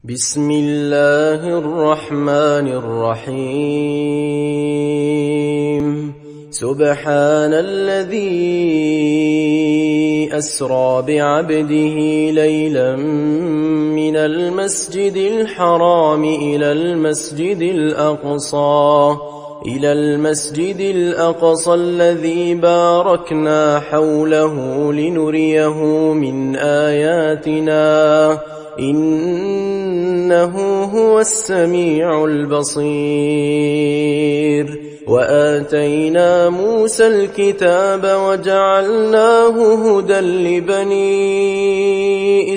بسم الله الرحمن الرحيم سبحان الذي أسرى بعبده ليلا من المسجد الحرام إلى المسجد الأقصى الذي باركنا حوله لنريه من آياتنا إنه هو السميع البصير وآتينا موسى الكتاب وجعلناه هدى لبني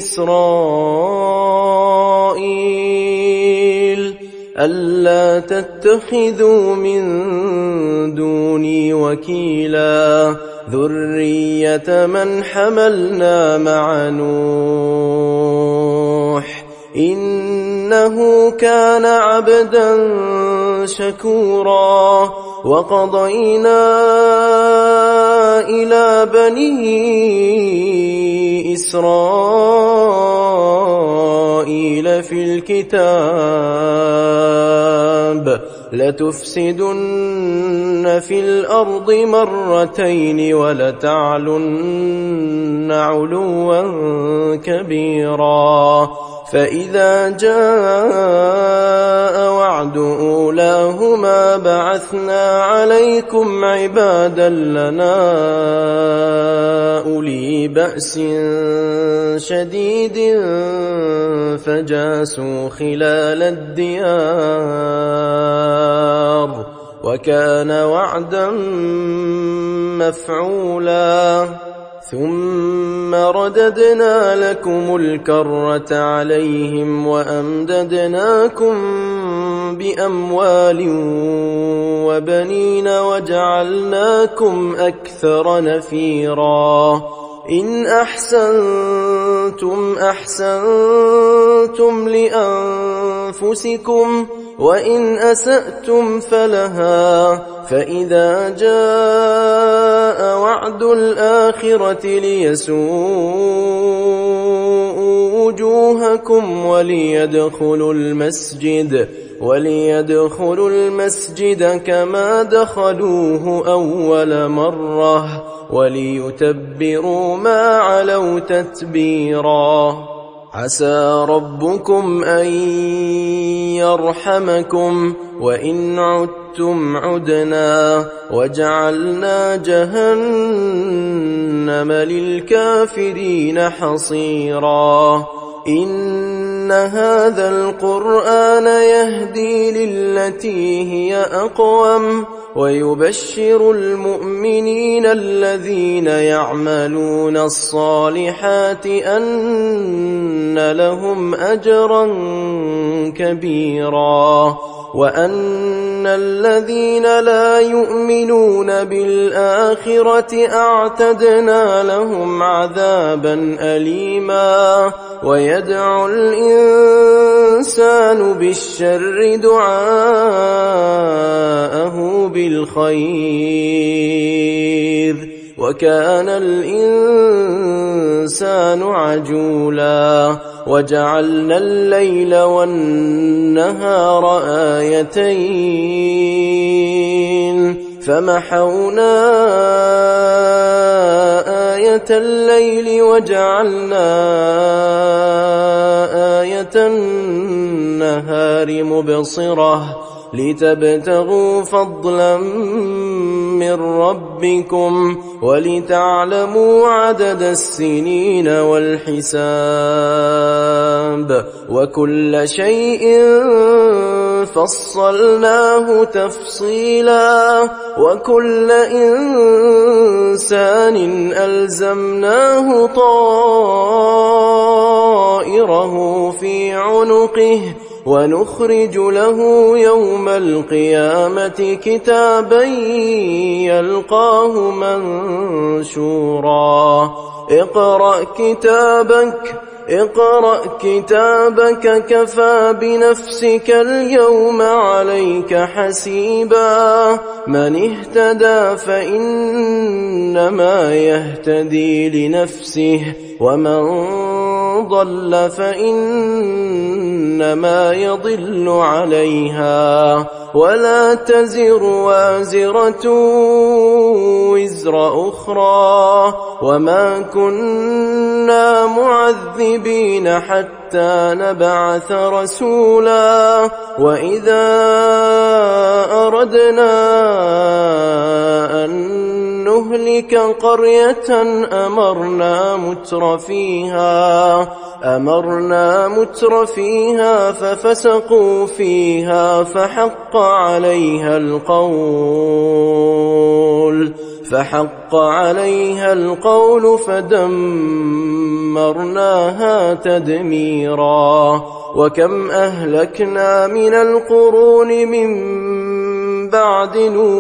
إسرائيل ألا تتخذوا من دوني وكيلا ذرية من حملنا مع نوح إنه كان عبدا شكورا وقضينا إلى بني إسرائيل في الكتاب لتفسدن في الأرض مرتين ولتعلن علوا كبيرا فإذا جاء وعد أولاهما بعثنا عليكم عبادا لنا أولي بأس شديد فجاسوا خلال الديار وكان وعدا مفعولا ثم رددنا لكم الكرة عليهم وأمددناكم بأموال وبنين وجعلناكم أكثر نفيرا إن أحسنتم أحسنتم لأنفسكم وإن أسأتم فلها فإذا جاء وعد الآخرة ليسوءوا وجوهكم وليدخلوا المسجد كما دخلوه أول مرة وليتبروا ما علوا تتبيرا عسى ربكم أن يرحمكم وإن عدتم عدنا وجعلنا جهنم للكافرين حصيرا إن هذا القرآن يهدي للتي هي أقوم ويبشر المؤمنين الذين يعملون الصالحات أن لهم أجرا كبيرا وأن الذين لا يؤمنون بالآخرة أعتدنا لهم عذابا أليما ويدعو الإنسان بالشر دعاءه بالخير وكان الإنسان عجولا وجعلنا الليل والنهار آيتين فمحونا آية الليل وجعلنا آية النهار مبصرة لتبتغوا فضلا من ربكم ولتعلموا عدد السنين والحساب وكل شيء فصلناه تفصيلا وكل إنسان ألزمناه طائره في عنقه ونخرج له يوم القيامة كتابا يلقاه منشورا اقرأ كتابك كفى بنفسك اليوم عليك حسيبا من اهتدى فإنما يهتدي لنفسه ومن ضل فإن إنما يضل عليها ولا تزر وازرة وزر أخرى وما كنا معذبين حتى نبعث رسولا وإذا أردنا أن نهلك قرية أمرنا متر فيها ففسقوا فيها فحق عليها القول فدمرناها تدميرا وكم أهلكنا من القرون من بعد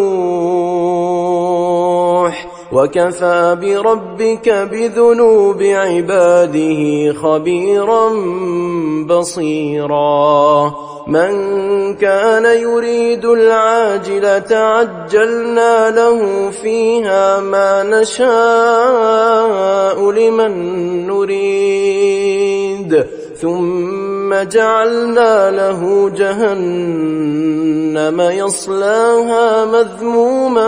نوح وكفى بربك بذنوب عباده خبيرا بصيرا من كان يريد العاجلة عجلنا له فيها ما نشاء لمن نريد ثم جعلنا له جهنم يصلاها مذموما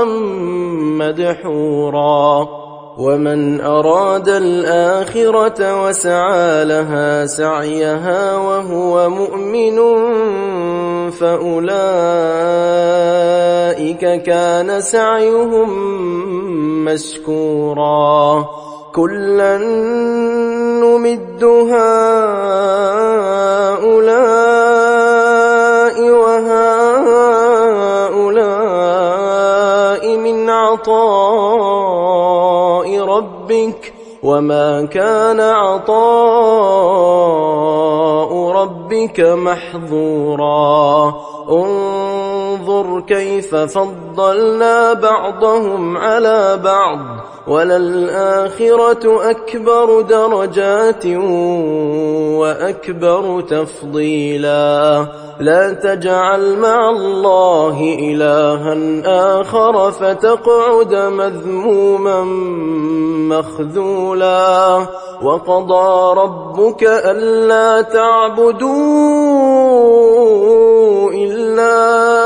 مدحورا ومن أراد الآخرة وسعى لها سعيها وهو مؤمن فأولئك كان سعيهم مشكورا كلا نمد هؤلاء وهؤلاء من عطاء ربك وما كان عطاء ربك محظورا انظر كيف فضلنا بعضهم على بعض وللآخرة أكبر درجات وأكبر تفضيلا لا تجعل مع الله إلها آخر فتقعد مذموما مخذولا وقضى ربك ألا تعبدوا إلا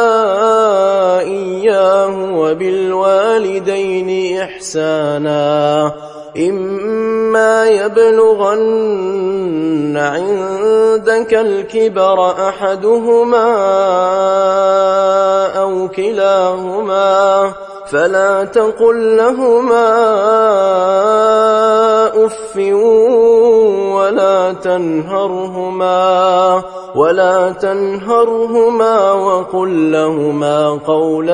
إياه وبالوالدين إحسانا إما يبلغن عندك الكبر أحدهما أو كلاهما فلا تقل لهما أف ولا تنهرهما وقل لهما قولا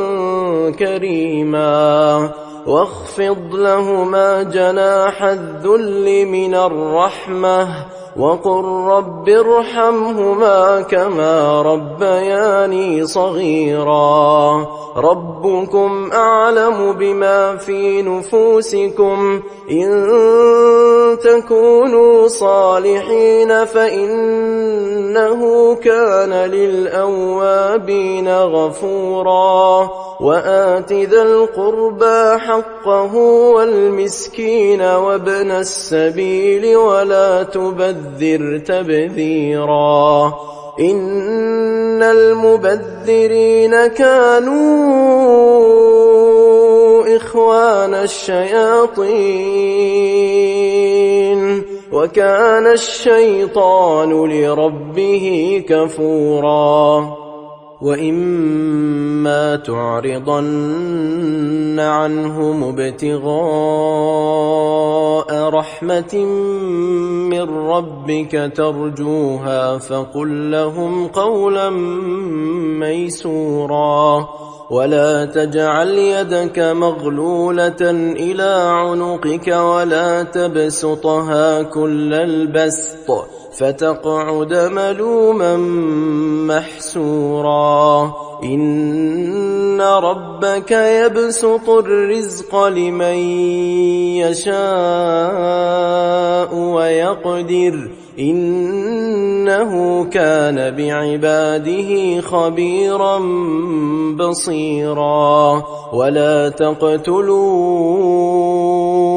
كريما واخفض لهما جناح الذل من الرحمة وقل رب ارحمهما كما ربياني صغيرا ربكم أعلم بما في نفوسكم إن تكونوا صالحين فإنه كان للأوابين غفورا وآت ذا القربى حقه والمسكين وابن السبيل ولا تبذر تبذيرا إن المبذرين كانوا إخوان الشياطين وكان الشيطان لربه كفورا وإما تعرضن عنهم ابتغاء رحمة من ربك ترجوها فقل لهم قولا ميسورا ولا تجعل يدك مغلولة إلى عنقك ولا تبسطها كل البسط فتقعد ملوما محسورا إن ربك يبسط الرزق لمن يشاء ويقدر إنه كان بعباده خبيرا بصيرا ولا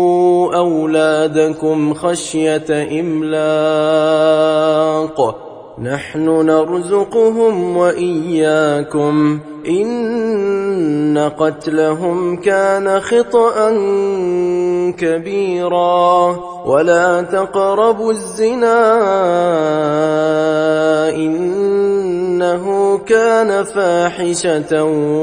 تقتلوا أولادكم خشية إملاق نحن نرزقهم وإياكم إن قتلهم كان خطأ كبيرا ولا تقربوا الزنا إنه كان فاحشة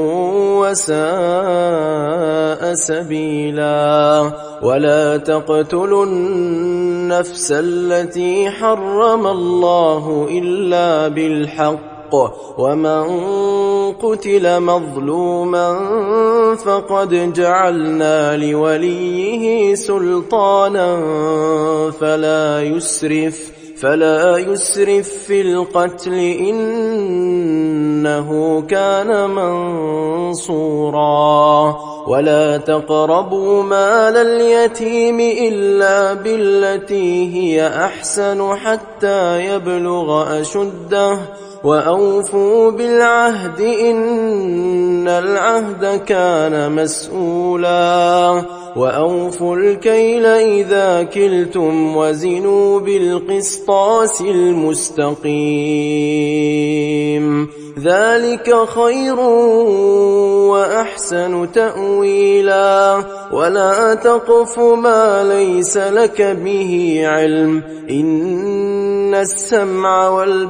وساء سبيلا ولا تقتلوا النفس التي حرم الله إلا بالحق ومن قتل مظلوما فقد جعلنا لوليه سلطانا فلا يسرف في القتل إنه كان منصورا ولا تقربوا مال اليتيم إلا بالتي هي أحسن حتى يبلغ أشده وأوفوا بالعهد إن العهد كان مسؤولا وأوفوا الكيل إذا كلتم وزنوا بالقسطاس المستقيم ذلك خير وأحسن تأويلا ولا تقف ما ليس لك به علم إن السمع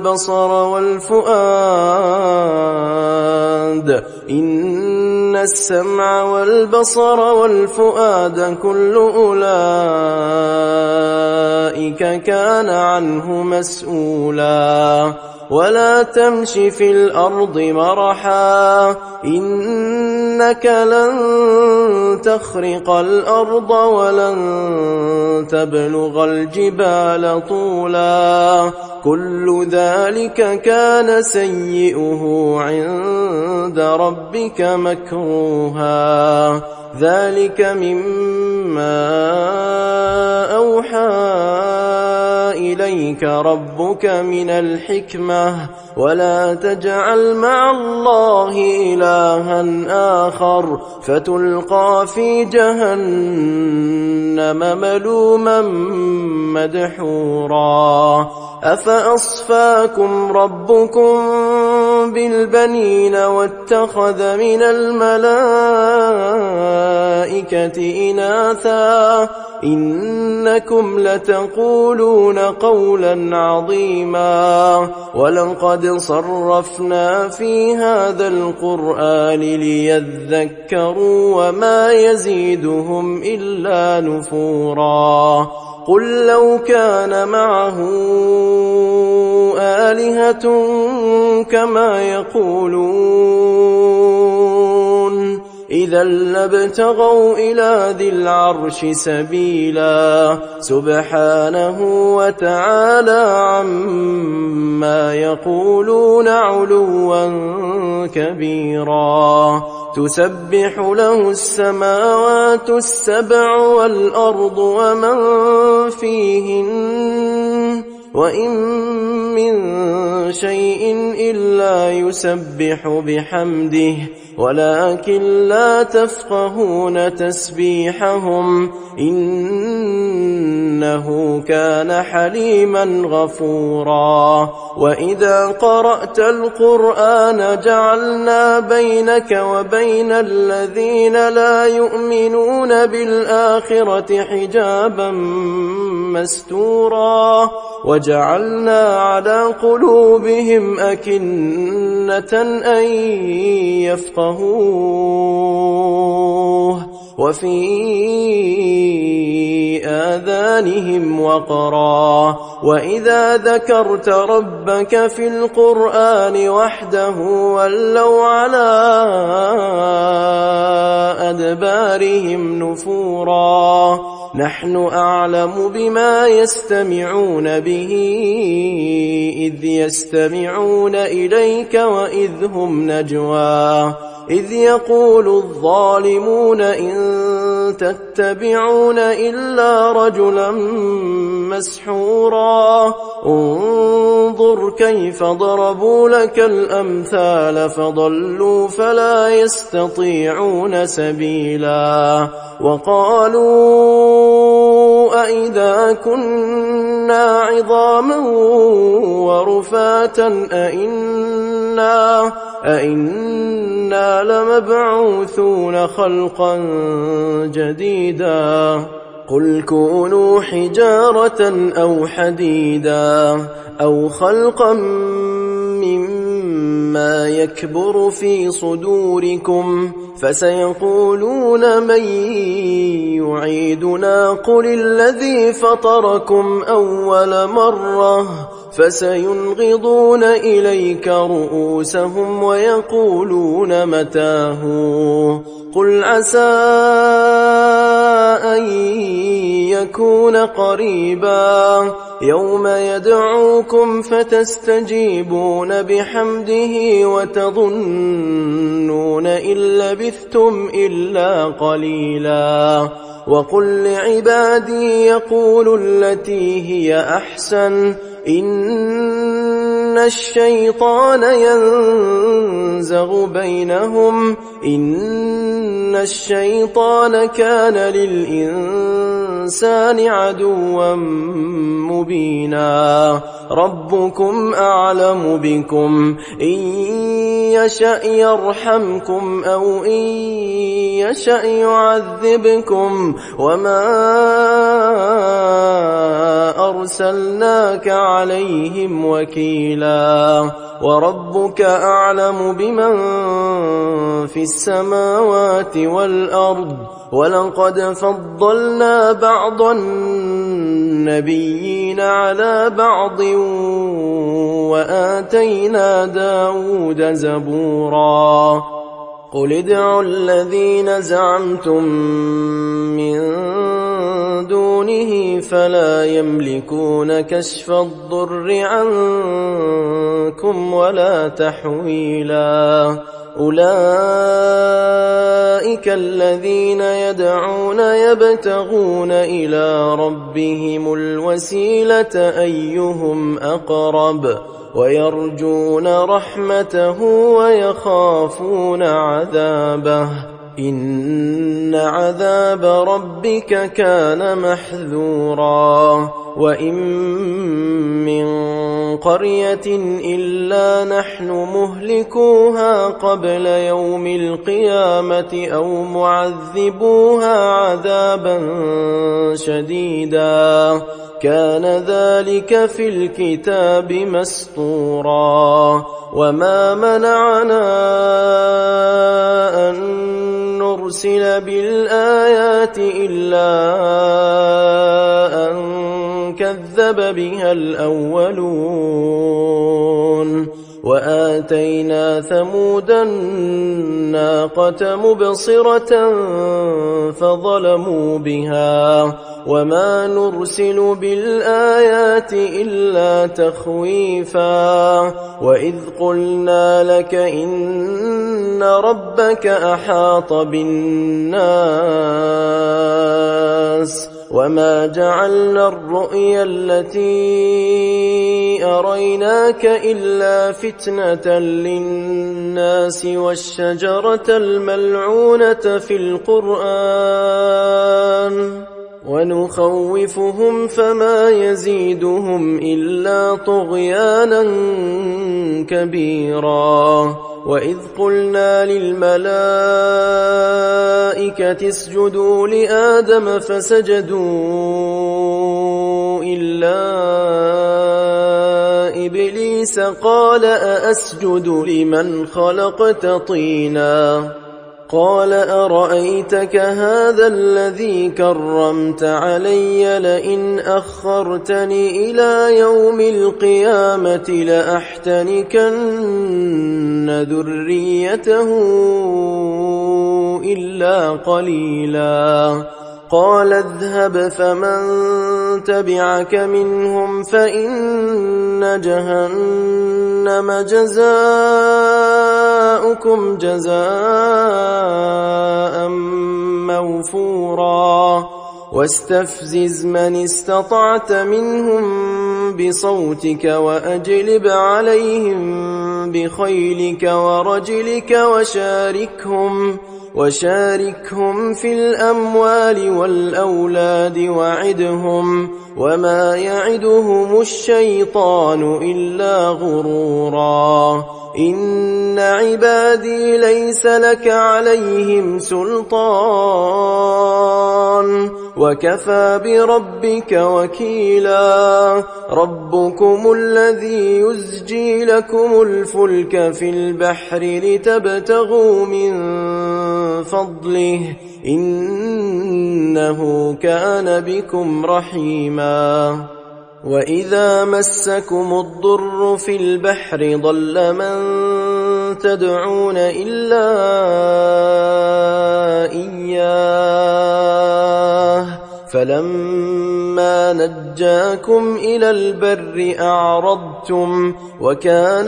والبصر والفؤاد كل أولئك كان عنه مسؤولا ولا تمش في الأرض مرحا إنك لن تخرق الأرض ولن تبلغ الجبال طولا كل ذلك كان سيئه عند ربك مكروها ذلك مما أوحى إليك ربك من الحكمة ولا تجعل مع الله إلها آخر فتلقى في جهنم ملوما مدحورا أفأصفاكم ربكم بالبنين واتخذ من الملائكة إناثا إنكم لتقولون قولا عظيما ولقد صرفنا في هذا القرآن ليذكروا وما يزيدهم إلا نفورا قل لو كان معه آلهة كما يقولون إذا لابتغوا إلى ذي العرش سبيلا سبحانه وتعالى عما يقولون علوا كبيرا تسبح له السماوات السبع والأرض ومن فيهن وإن من شيء إلا يسبح بحمده ولكن لا تفقهون تسبيحهم إنه كان حليما غفورا وإذا قرأت القرآن جعلنا بينك وبين الذين لا يؤمنون بالآخرة حجابا مستورا وجعلنا على قلوبهم أكنة أن يفقهوه وفي آذانهم وقرا وإذا ذكرت ربك في القرآن وحده ولوا على أدبارهم نفورا نحن أعلم بما يستمعون به إذ يستمعون إليك وإذ هم نجوى إذ يقول الظالمون إن تتبعون إلا رجلا مسحورا انظر كيف ضربوا لك الأمثال فضلوا فلا يستطيعون سبيلا وقالوا أئذا كنا عظاما ورفاتا أئنا لمبعوثون خلقا جديدا قل كونوا حجارة أو حديدا أو خلقا مما يكبر في صدوركم فسيقولون من يعيدنا قل الذي فطركم أول مرة فسينغضون إليك رؤوسهم ويقولون متاه قل عسى أن يكون قريبا يوم يدعوكم فتستجيبون بحمده وتظنون إن لبثتم إلا قليلا وقل لعبادي يقولوا التي هي أحسن إن الشيطان ينزغ بينهم إن الشيطان كان للإنسان عدوا مبينا ربكم أعلم بكم إن يشأ يرحمكم أو إن يشأ يعذبكم وما أرسلناك عليهم وكيلا وربك أعلم بمن في السماوات والأرض ولقد فضلنا بعض النبيين على بعض وآتينا داود زبورا قل ادعوا الذين زعمتم من دونه فلا يملكون كشف الضر عنكم ولا تحويلا أولئك الذين يدعون يبتغون إلى ربهم الوسيلة أيهم أقرب ويرجون رحمته ويخافون عذابه إن عذاب ربك كان محذورا وإن من قرية إلا نحن مهلكوها قبل يوم القيامة أو معذبوها عذابا شديدا كان ذلك في الكتاب مسطورا وما منعنا أن نرسل بالآيات إلا أن كذب بها الأولون وآتينا ثمود الناقة مبصرة فظلموا بها وما نرسل بالآيات إلا تخويفا وإذ قلنا لك إن ربك أحاط بالناس وما جعلنا الرؤيا التي أريناك إلا فتنة للناس والشجرة الملعونة في القرآن ونخوفهم فما يزيدهم إلا طغيانا كبيرا وإذ قلنا للملائكة اسجدوا لآدم فسجدوا إلا إبليس قال أأسجد لمن خلقت طينا قال أرأيتك هذا الذي كرمت علي لئن أخرتني إلى يوم القيامة لأحتنكن ذريته إلا قليلا قال اذهب فمن تبعك منهم فإن جهنم جزاؤكم جزاء موفورا واستفزز من استطعت منهم بصوتك وأجلب عليهم بخيلك ورجلك وشاركهم في الأموال والأولاد وعدهم وما يعدهم الشيطان إلا غرورا إن عبادي ليس لك عليهم سلطان وكفى بربك وكيلا ربكم الذي يزجي لكم الفلك في البحر لتبتغوا من فضله إنه كان بكم رحيما وإذا مسكم الضر في البحر ضل من تدعون إلا إياه فلما نجاكم إلى البر أعرضتم وكان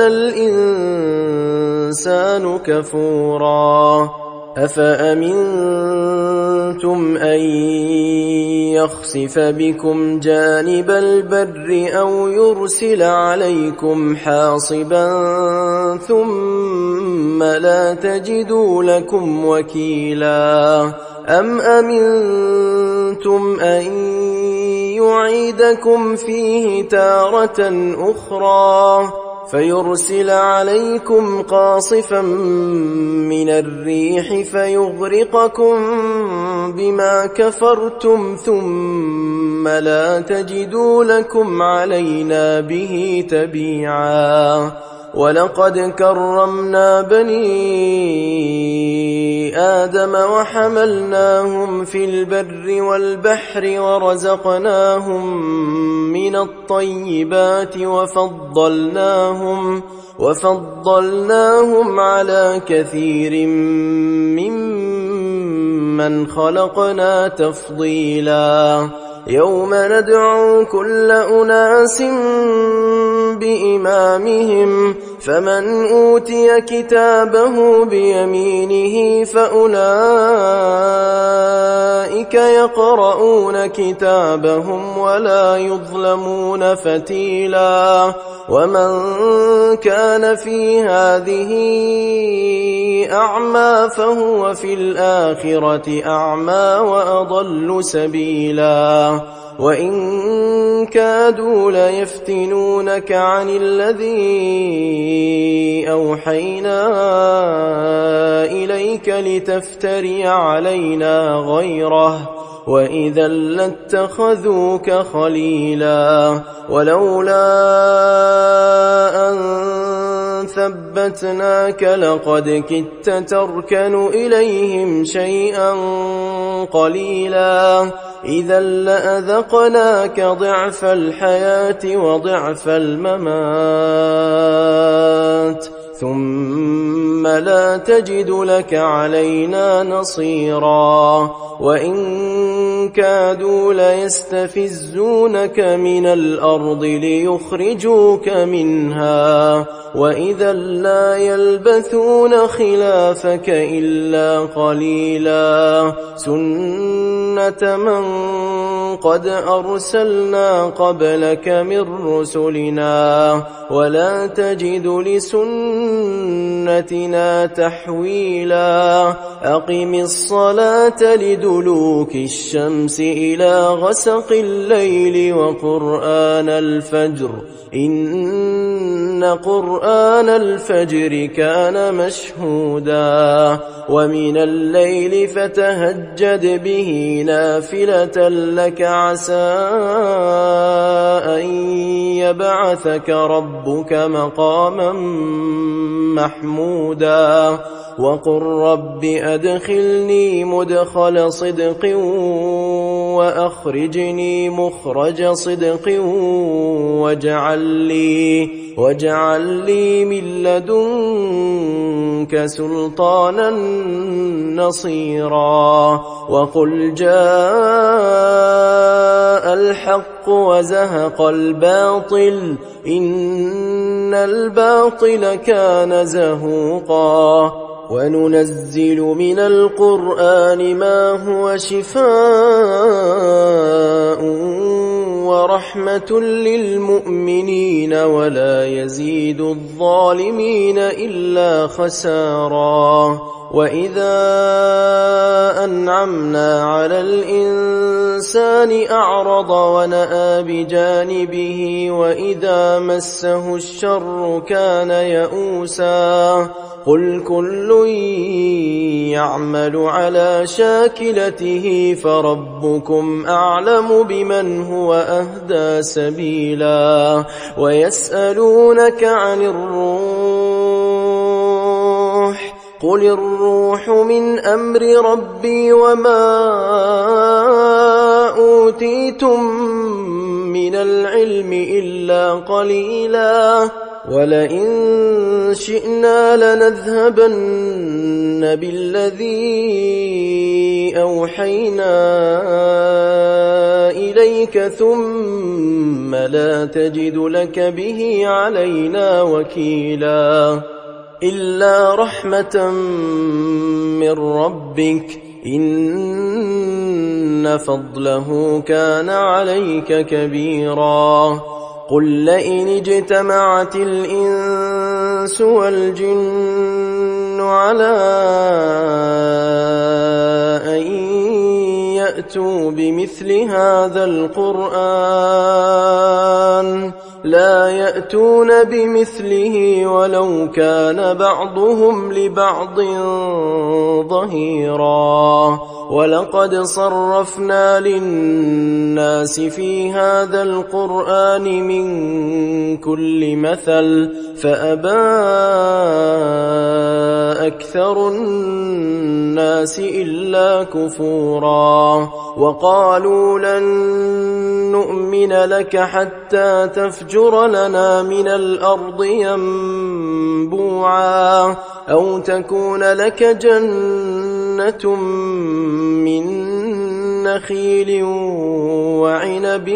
الإنسان كفورا أفأمنتم أن يخسف بكم جانب البر أو يرسل عليكم حاصبا ثم لا تجدوا لكم وكيلا أم أمنتم أن يعيدكم فيه تارة أخرى فيرسل عليكم قاصفا من الريح فيغرقكم بما كفرتم ثم لا تجدوا لكم علينا به تبيعا ولقد كرمنا بني آدم وحملناهم في البر والبحر ورزقناهم من الطيبات وفضلناهم على كثير ممن خلقنا تفضيلا يوم ندعو كل أناس بإمامهم فمن أوتي كتابه بيمينه فأولئك يقرؤون كتابهم ولا يظلمون فتيلا ومن كان في هذه أعمى فهو في الآخرة أعمى وأضل سبيلا وإن كادوا ليفتنونك عن الذي أوحينا إليك لتفتري علينا غيره وإذا لاتخذوك خليلا ولولا أن ثبتناك لقد كدت تركن إليهم شيئا قليلا إذا لأذقناك ضعف الحياة وضعف الممات ثم لا تجد لك علينا نصيرا وإن كادوا ليستفزونك من الأرض ليخرجوك منها وإذا لا يلبثون خلافك إلا قليلا سنة من قد أرسلنا قبلك من رسلنا ولا تجد لسنتنا تحويلا أقم الصلاة لدلوك الشمس إلى غسق الليل وقرآن الفجر إن قرآن الفجر كان مشهودا ومن الليل فتهجد به نافلة لك عسى أن يبعثك ربك مقاما محمودا وقل رب أدخلني مدخل صدق وأخرجني مخرج صدق واجعل لي من لدنك سلطانا نصيرا وقل جاء الحق وزهق الباطل إن الباطل كان زهوقا وننزل من القرآن ما هو شفاء ورحمة للمؤمنين ولا يزيد الظالمين إلا خسارا وإذا أنعمنا على الإنسان أعرض ونأى بجانبه وإذا مسه الشر كان يئوسا قل كل يعمل على شاكلته فربكم أعلم بمن هو أهدى سبيلا ويسألونك عن الروح قل الروح من أمر ربي وما أوتيتم من العلم إلا قليلا ولئن شئنا لنذهبن بالذي أوحينا إليك ثم لا تجد لك به علينا وكيلا إلا رحمة من ربك إن فضله كان عليك كبيرا قل لئن اجتمعت الإنس والجن على أن يأتوا بمثل هذا القرآن لا يأتون بمثله ولو كان بعضهم لبعض ظهيرا ولقد صرفنا للناس في هذا القرآن من كل مثل فأبى أكثر الناس إلا كفورا وقالوا لن نؤمن لك حتى تفجر لنا من الأرض ينبوعا أو تكون لك جنة من نخيل وعنب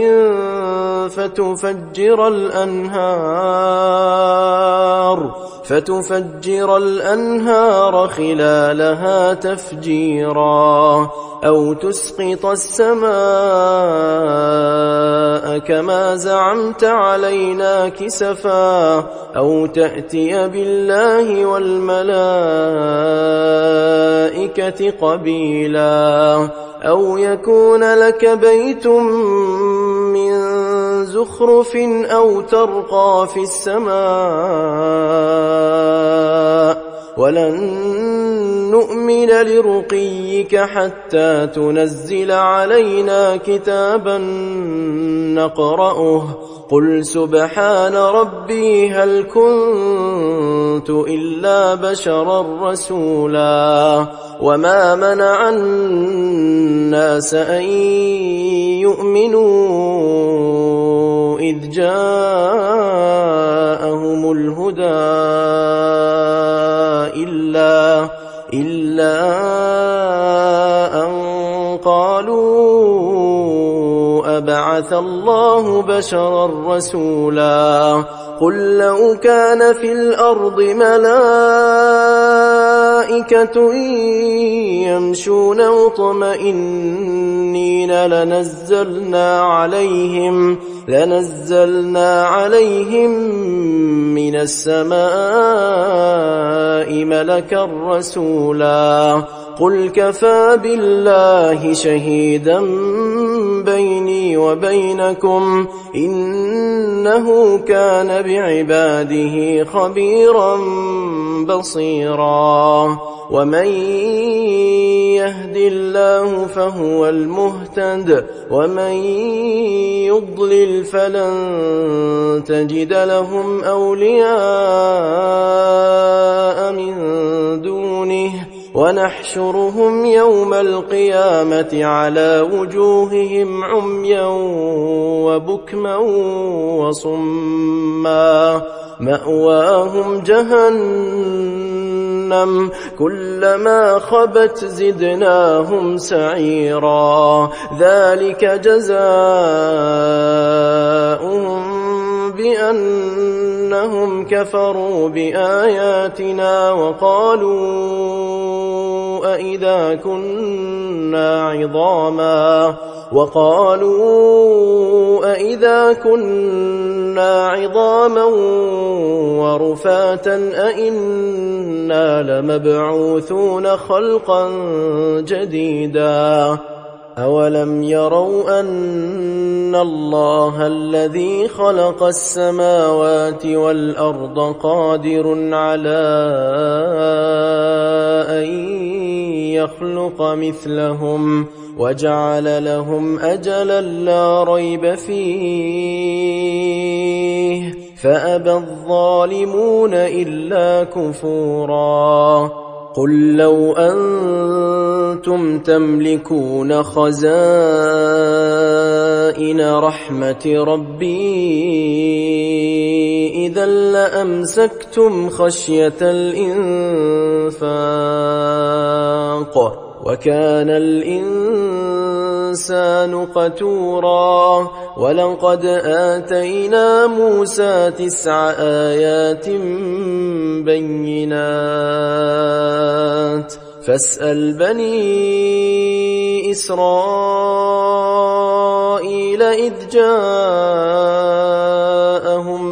فتفجر الأنهار خلالها تفجيرا أو تسقط السماء كما زعمت علينا كسفا أو تأتي بالله والملائكة قبيلا أو يكون لك بيت من زخرف أو ترقى في السماء ولن نؤمن لرقيك حتى تنزل علينا كتابا نقرأه قل سبحان ربي هل كنت إلا بشرا رسولا وما منع الناس أن يؤمنوا إذ جاءهم الهدى إلا أن قالوا أبعث الله بشرا رسولا قل لو كان في الأرض ملائكة يمشون مطمئنين لنزلنا عليهم من السماء ملكا رسولا قل كفى بالله شهيدا بيني وبينكم إنه كان بعباده خبيرا بصيرا ومن يهد الله فهو المهتد ومن يضلل فلن تجد لهم أولياء من دونه ونحشرهم يوم القيامة على وجوههم عميا وبكما وصما مأواهم جهنم كلما خبت زدناهم سعيرا ذلك جزاؤهم بأنهم كفروا بآياتنا وقالوا أإذا كنا عظاما ورفاتا أإنا لمبعوثون خلقا جديدا أولم يروا أن الله الذي خلق السماوات والأرض قادر على أن يخلق مثلهم وجعل لهم أجلا لا ريب فيه فأبى الظالمون إلا كفورا قل لو أنتم تملكون خزائن رحمة ربي إذا لأمسكتم خشية الإنفاق وكان الإنسان قتورا ولقد آتينا موسى 9 آيات بينات فاسأل بني إسرائيل إذ جاءهم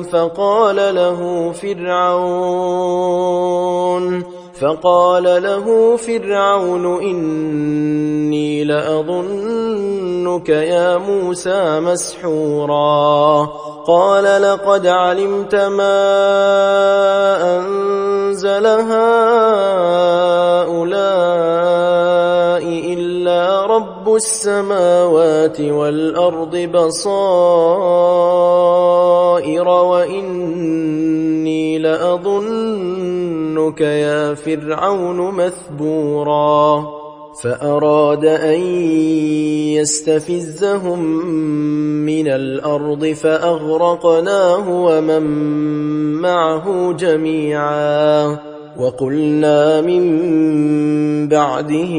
فقال له فرعون إني لأظنك يا موسى مسحورا قال لقد علمت ما أنزل هؤلاء إلا رب السماوات والأرض بصائر وإني لأظنك يا فرعون مثبورا فأراد أن يستفزهم من الأرض فأغرقناه ومن معه جميعا وقلنا من بعده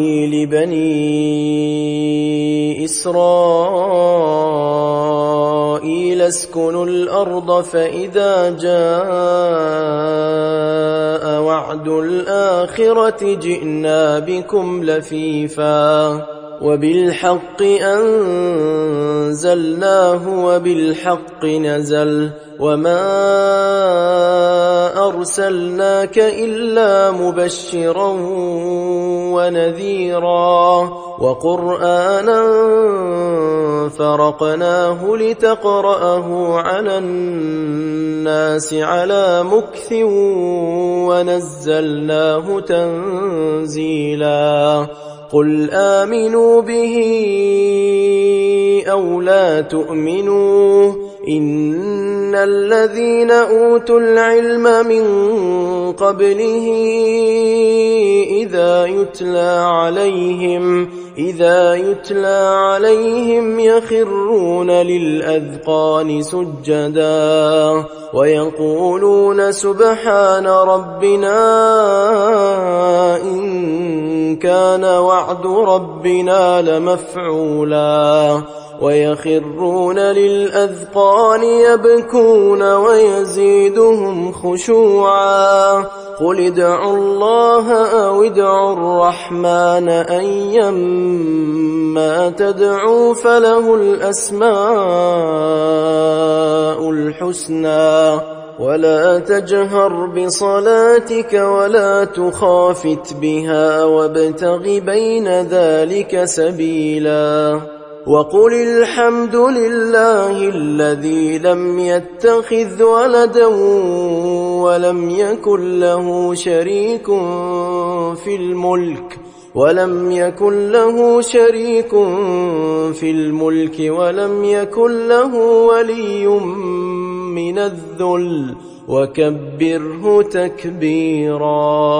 لبني إسرائيل اسكنوا الأرض فإذا جاء وعد الآخرة جئنا بكم لفيفا وبالحق أنزلناه وبالحق نزل وما أرسلناك إلا مبشرا ونذيرا وقرآنا فرقناه لتقرأه على الناس على مكث ونزلناه تنزيلا قل آمنوا به أو لا تؤمنوا إن الذين أوتوا العلم من قبله إذا يتلى عليهم يخرون للأذقان سجدا ويقولون سبحان ربنا إن كان وعد ربنا لمفعولا ويخرون للأذقان يبكون ويزيدهم خشوعا قل ادعوا الله أو ادعوا الرحمن أيما تدعوا فله الأسماء الحسنى ولا تجهر بصلاتك ولا تخافت بها وابتغ بين ذلك سبيلا وقل الحمد لله الذي لم يتخذ ولدا ولم يكن له شريك في الملك ولم يكن له ولي من الذل وكبره تكبيرا